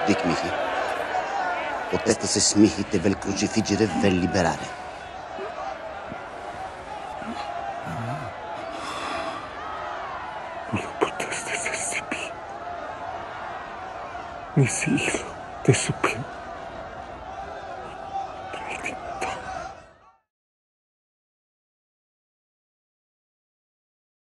Dic mihi. Potete se smihite vel crucifiggere e vel liberare. Non lo poteste se sipi. Mi siglo, te supplico.